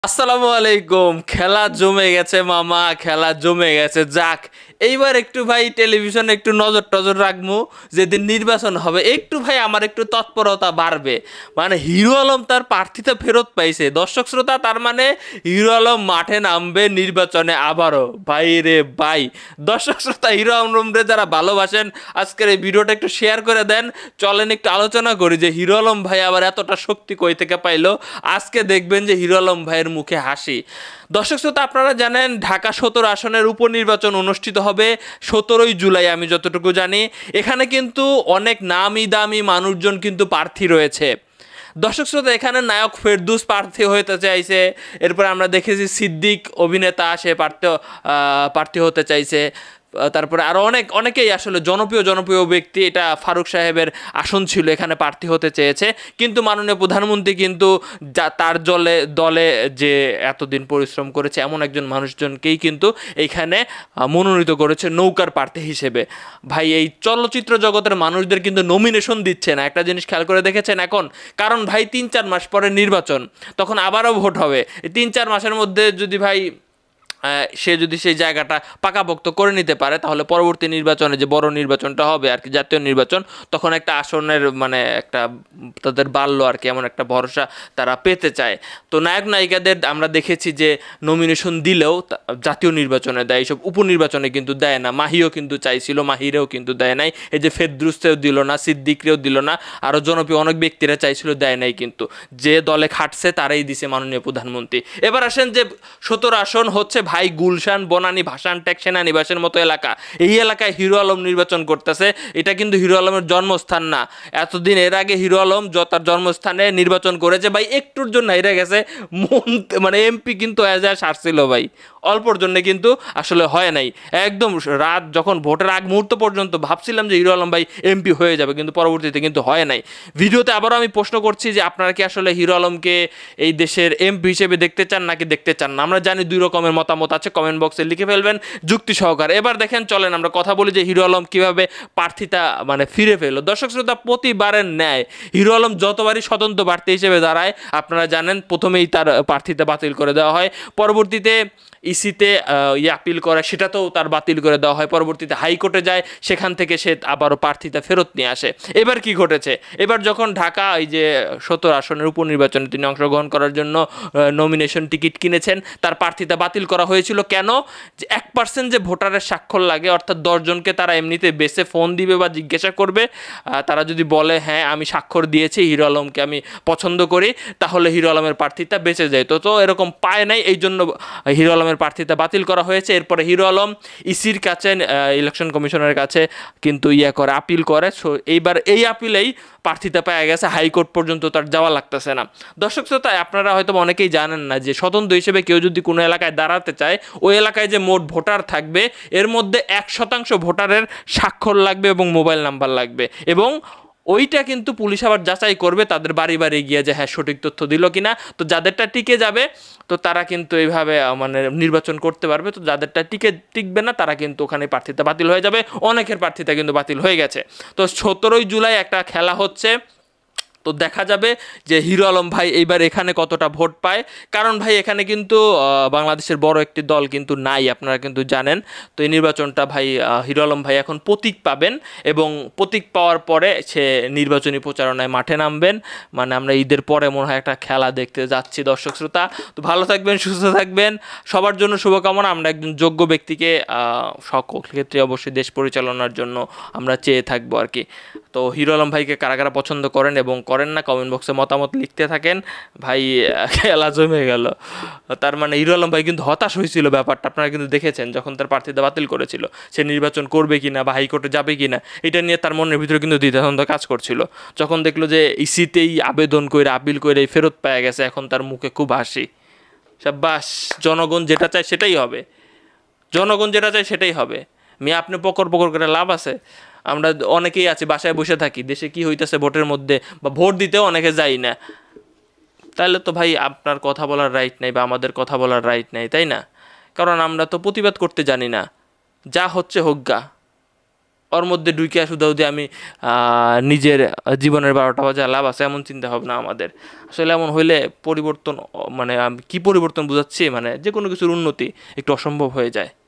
আসসালামু আলাইকুম। খেলা জমে গেছে মামা, খেলা জমে গেছে। যাক, এইবার একটু ভাই টেলিভিশনে একটু নজর টজর রাখবো। যেদিন নির্বাচন হবে একটু ভাই আমার একটু তৎপরতা বাড়বে। মানে হিরো আলম তার প্রার্থিতা ফেরত পাইছে, দর্শক শ্রোতা। তার মানে হিরো আলম মাঠে নামবে নির্বাচনে আবারও। ভাই রে ভাই, দর্শক শ্রোতা, হিরো আলমরে যারা ভালোবাসেন আজকের এই ভিডিওটা একটু শেয়ার করে দেন। চলেন একটু আলোচনা করি যে হিরো আলম ভাই আবার এতটা শক্তি কই থেকে পাইলো। আজকে দেখবেন যে হিরো আলম ভাইয়ের মুখে হাসি। দর্শক শ্রোতা, আপনারা জানেন ঢাকা 17 আসনের উপনির্বাচন অনুষ্ঠিত হবে 17ই জুলাই, আমি যতটুকু জানি। এখানে কিন্তু অনেক নামি দামি মানুষজন কিন্তু প্রার্থী রয়েছে। দর্শক শ্রোতা, এখানে নায়ক ফেরদৌস প্রার্থী হতে চাইছে। এরপর আমরা দেখেছি সিদ্দিক অভিনেতা সে প্রার্থী হতে চাইছে। তারপরে আরও অনেকেই আসলে জনপ্রিয় ব্যক্তি, এটা ফারুক সাহেবের আসন ছিল, এখানে প্রার্থী হতে চেয়েছে। কিন্তু মাননীয় প্রধানমন্ত্রী কিন্তু তার দলে যে এতদিন পরিশ্রম করেছে এমন একজন মানুষজনকেই কিন্তু এইখানে মনোনীত করেছে নৌকার প্রার্থী হিসেবে। ভাই, এই চলচ্চিত্র জগতের মানুষদের কিন্তু নমিনেশন দিচ্ছে না। একটা জিনিস খেয়াল করে দেখেছেন এখন? কারণ ভাই 3-4 মাস পরে নির্বাচন, তখন আবারও ভোট হবে। 3-4 মাসের মধ্যে যদি ভাই সে যদি সেই জায়গাটা পাকাপোক্ত করে নিতে পারে, তাহলে পরবর্তী নির্বাচনে যে বড় নির্বাচনটা হবে আর কি, জাতীয় নির্বাচন, তখন একটা আসনের মানে একটা তাদের বাড়লো আর কি, এমন একটা ভরসা তারা পেতে চায়। তো নায়ক নায়িকাদের আমরা দেখেছি যে নমিনেশন দিলেও জাতীয় নির্বাচনে দেয়, এইসব উপনির্বাচনে কিন্তু দেয় না। মাহিও কিন্তু চাইছিল, মাহিরেও কিন্তু দেয় নাই। এই যে ফেরদৌসকেও দিল না, সিদ্দিকরেও দিল না, আরও জনপ্রিয় অনেক ব্যক্তিরা চাইছিল, দেয় নাই। কিন্তু যে দলে খাটছে তারাই দিছে মাননীয় প্রধানমন্ত্রী। এবার আসেন যে 17 আসন হচ্ছে ভাই গুলশান, বনানী, ভাসান টেক, সেনানিবাসের মতো এলাকা। এই এলাকায় হিরো আলম নির্বাচন করতেছে। এটা কিন্তু হিরো আলমের জন্মস্থান না। এতদিন এর আগে হিরো আলম তার জন্মস্থানে নির্বাচন করেছে ভাই, একটুর জন্য হেরে গেছে। মানে এমপি কিন্তু সারছিল ভাই, অল্পর জন্য কিন্তু আসলে হয় নাই। একদম রাত যখন ভোটের আগ মুহূর্ত পর্যন্ত ভাবছিলাম যে হিরো আলম ভাই এমপি হয়ে যাবে, কিন্তু পরবর্তীতে কিন্তু হয় নাই। ভিডিওতে আবারও আমি প্রশ্ন করছি যে আপনারা কি আসলে হিরো আলমকে এই দেশের এমপি হিসেবে দেখতে চান নাকি দেখতে চান না? আমরা জানি দুই রকমের মতামত আছে, কমেন্ট বক্সে লিখে ফেলবেন যুক্তি সহকারে। এবার দেখেন, চলেন আমরা কথা বলি যে হিরো আলম কীভাবে প্রার্থিতা মানে ফিরে পেল। দর্শক শ্রোতা, প্রতিবারের ন্যায় হিরো আলম যতবারই স্বতন্ত্র প্রার্থী হিসেবে দাঁড়ায়, আপনারা জানেন প্রথমেই তার প্রার্থিতা বাতিল করে দেওয়া হয়। পরবর্তীতে ইসিতে আপিল করে, সেটাতেও তার বাতিল করে দেওয়া হয়। পরবর্তীতে হাইকোর্টে যায়, সেখান থেকে সে আবারও প্রার্থিতা ফেরত নিয়ে আসে। এবার কি ঘটেছে? এবার যখন ঢাকা এই যে 17 আসনের উপনির্বাচনে তিনি অংশগ্রহণ করার জন্য নমিনেশন টিকিট কিনেছেন, তার প্রার্থিতা বাতিল করা হয়েছিল। কেন? যে 1% যে ভোটারের স্বাক্ষর লাগে, অর্থাৎ 10 জনকে তারা এমনিতে বেসে ফোন দিবে বা জিজ্ঞাসা করবে, তারা যদি বলে হ্যাঁ আমি স্বাক্ষর দিয়েছি, হিরো আলমকে আমি পছন্দ করি, তাহলে হিরো আলমের প্রার্থিতা বেঁচে যায়। তো এরকম পায় নাই, এই জন্য হিরো আলমের প্রার্থিতা বাতিল করা হয়েছে। এরপরে হিরো আলম ইসির কাছে, ইলেকশন কমিশনের কাছে কিন্তু করে, আপিল করে। সো এইবার এই আপিলেই প্রার্থিতা পাওয়া গেছে, হাইকোর্ট পর্যন্ত তার যাওয়া লাগতেছে না। দর্শক শ্রোতা, আপনারা হয়তো অনেকেই জানেন না যে স্বতন্ত্র হিসেবে কেউ যদি কোনো এলাকায় দাঁড়াতে চায়, ওই এলাকায় যে মোট ভোটার থাকবে এর মধ্যে 1% ভোটারের স্বাক্ষর লাগবে এবং মোবাইল নাম্বার লাগবে, এবং ওইটা কিন্তু পুলিশ আবার যাচাই করবে তাদের বাড়ি বাড়ি গিয়ে যে হ্যাঁ সঠিক তথ্য দিল কিনা। তো যাদেরটা টিকে যাবে তো তারা কিন্তু এইভাবে মানে নির্বাচন করতে পারবে। তো যাদেরটা টিকবে না তারা কিন্তু ওখানে প্রার্থিতা বাতিল হয়ে যাবে। অনেকের প্রার্থিতা কিন্তু বাতিল হয়ে গেছে। তো 17ই জুলাই একটা খেলা হচ্ছে। তো দেখা যাবে যে হিরো আলম ভাই এইবার এখানে কতটা ভোট পায়। কারণ ভাই এখানে কিন্তু বাংলাদেশের বড় একটি দল কিন্তু নাই, আপনারা কিন্তু জানেন। তো এই নির্বাচনটা ভাই হিরো আলম ভাই এখন প্রতীক পাবেন, এবং প্রতীক পাওয়ার পরে সে নির্বাচনী প্রচারণায় মাঠে নামবেন। মানে আমরা ঈদের পরে মনে হয় একটা খেলা দেখতে যাচ্ছি। দর্শক শ্রোতা, তো ভালো থাকবেন, সুস্থ থাকবেন, সবার জন্য শুভকামনা। আমরা একজন যোগ্য ব্যক্তিকে সকল ক্ষেত্রে অবশ্যই দেশ পরিচালনার জন্য আমরা চেয়ে থাকবো আর কি। তো হিরো আলম ভাইকে কারা কারা পছন্দ করেন এবং করেন না, কমেন্ট বক্সে মতামত লিখতে থাকেন। ভাই খেলা জমে গেল। তার মানে হিরো আলম ভাই কিন্তু হতাশ হয়েছিল, ব্যাপারটা আপনারা কিন্তু দেখেছেন, যখন তার প্রার্থিতা বাতিল করেছিল, সে নির্বাচন করবে কিনা বা হাইকোর্টে যাবে কিনা এটা নিয়ে তার মনের ভিতরে কিন্তু দ্বিধাদ্বন্দ্ব কাজ করছিল। যখন দেখলো যে ইসিতেই আবেদন করে, আপিল করে ফেরত পাওয়া গেছে, এখন তার মুখে খুব হাসি। সাব্বাস, জনগণ যেটা চায় সেটাই হবে, জনগণ যেটা চায় সেটাই হবে। মেয়ে আপনি পকর পকর করে লাভ আছে? আমরা অনেকেই আছি বাসায় বসে থাকি, দেশে কি হইতেছে ভোটের মধ্যে, বা ভোট দিতেও অনেকে যাই না। তাহলে তো ভাই আপনার কথা বলার রাইট নাই বা আমাদের কথা বলার রাইট নাই, তাই না? কারণ আমরা তো প্রতিবাদ করতে জানি না, যা হচ্ছে হোক গা। ওর মধ্যে ঢুকিয়া শুধু যদি আমি নিজের জীবনের 12টা বাজে লাভ আছে এমন চিন্তা ভাবনা আমাদের। আসলে এমন হইলে পরিবর্তন, মানে আমি কি পরিবর্তন বুঝাচ্ছি, মানে যে কোনো কিছুর উন্নতি একটু অসম্ভব হয়ে যায়।